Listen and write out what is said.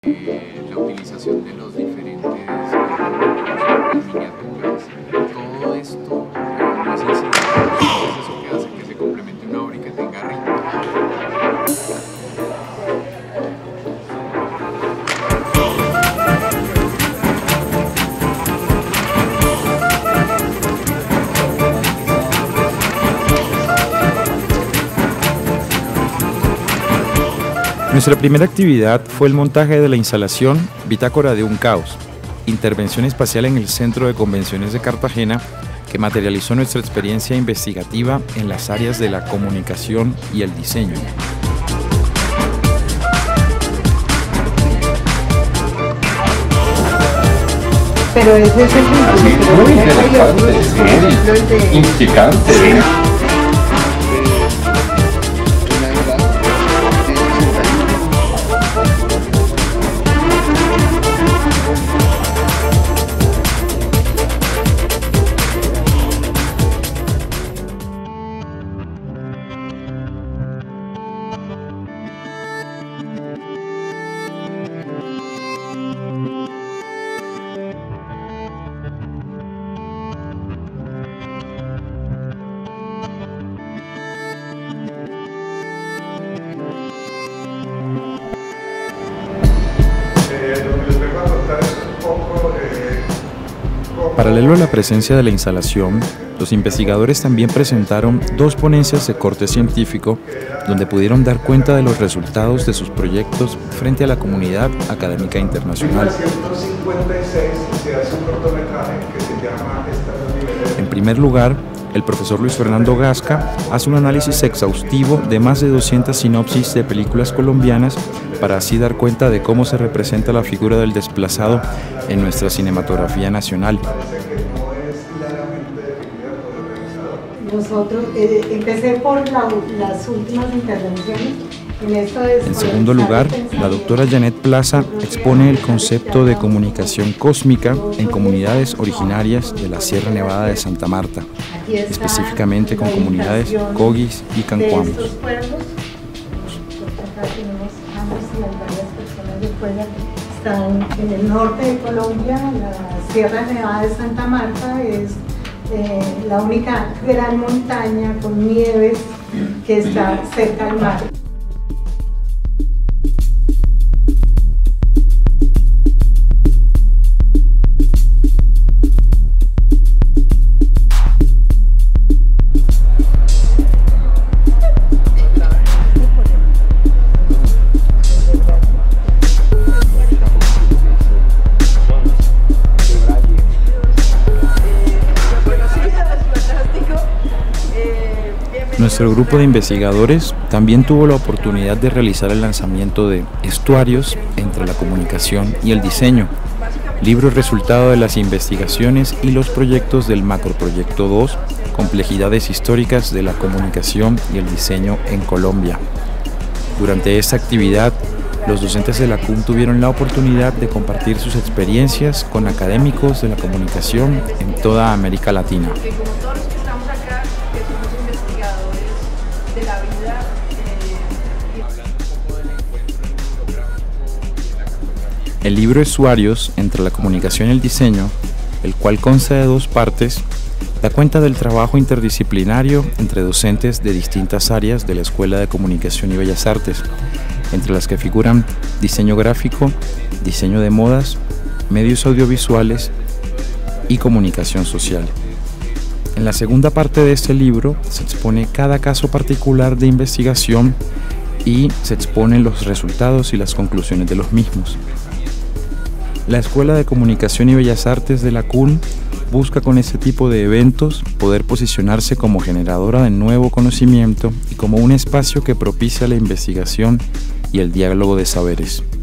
la utilización de los diferentes miniaturas, todo esto no es sencillo, es eso que hace que se complemente una obra y que tenga ritmo. Nuestra primera actividad fue el montaje de la instalación Bitácora de un Caos, intervención espacial en el Centro de Convenciones de Cartagena, que materializó nuestra experiencia investigativa en las áreas de la comunicación y el diseño. Pero ese es el muy interesante, muy inquietante. Paralelo a la presencia de la instalación, los investigadores también presentaron dos ponencias de corte científico donde pudieron dar cuenta de los resultados de sus proyectos frente a la comunidad académica internacional. En primer lugar, el profesor Luis Fernando Gasca hace un análisis exhaustivo de más de 200 sinopsis de películas colombianas para así dar cuenta de cómo se representa la figura del desplazado en nuestra cinematografía nacional. Nosotros empecé por las últimas intervenciones. En segundo lugar, la doctora Janet Plaza expone el concepto de comunicación cósmica en comunidades originarias de la Sierra Nevada de Santa Marta, específicamente con comunidades Cogis y Cancuamos. Están en el norte de Colombia, la Sierra Nevada de Santa Marta es la única gran montaña con nieves que está cerca al mar. Nuestro grupo de investigadores también tuvo la oportunidad de realizar el lanzamiento de Estuarios entre la comunicación y el diseño, libro resultado de las investigaciones y los proyectos del Macroproyecto 2, Complejidades históricas de la comunicación y el diseño en Colombia. Durante esta actividad, los docentes de la CUN tuvieron la oportunidad de compartir sus experiencias con académicos de la comunicación en toda América Latina. El libro Estuarios entre la comunicación y el diseño, el cual consta de dos partes, da cuenta del trabajo interdisciplinario entre docentes de distintas áreas de la Escuela de Comunicación y Bellas Artes, entre las que figuran diseño gráfico, diseño de modas, medios audiovisuales y comunicación social. En la segunda parte de este libro se expone cada caso particular de investigación y se exponen los resultados y las conclusiones de los mismos. La Escuela de Comunicación y Bellas Artes de la CUN busca con este tipo de eventos poder posicionarse como generadora de nuevo conocimiento y como un espacio que propicia la investigación y el diálogo de saberes.